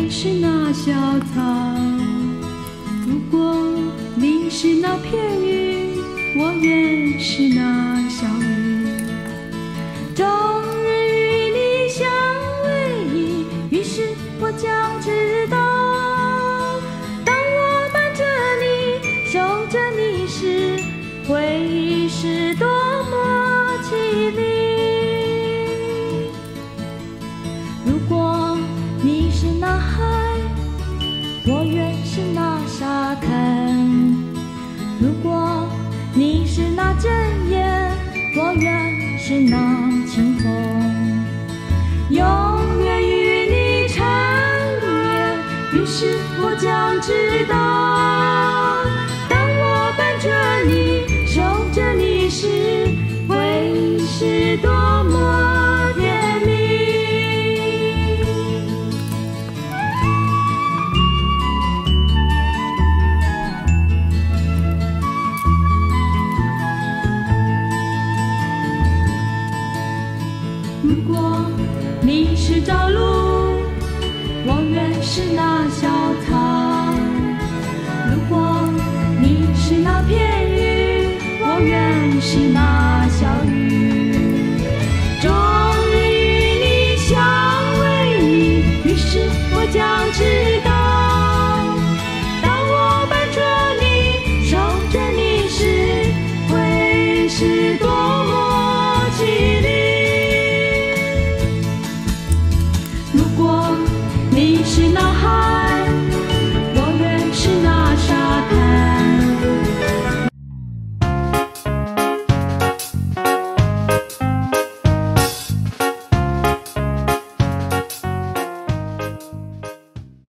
愿是那小草。如果你是那片云，我愿是那小雨。终日与你相偎依，于是我将知道，当我伴着你，守着你时，会是多么绮丽。如果你是那海，我愿是那沙滩。如果你是那阵烟，我愿是那清风，永远与你缠绵。于是我将知道，当我伴着你，守着你时，会是多么甜蜜。如果你是朝露，我愿是那小